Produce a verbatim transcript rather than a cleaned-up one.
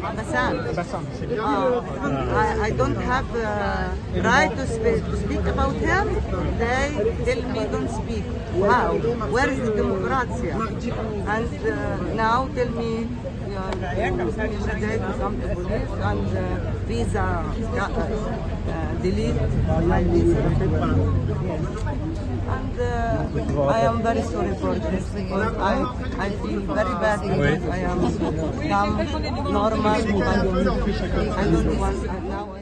Bassam. Bassam. Uh, I, I don't have uh, right to speak, to speak about him. They tell me don't speak. How? Where is the democracy? And uh, now tell me uh, in the day to come to police and uh, visa uh, delete my visa. And uh, I am very sorry for this because I, I feel very bad because I am young, normal, and I don't want now.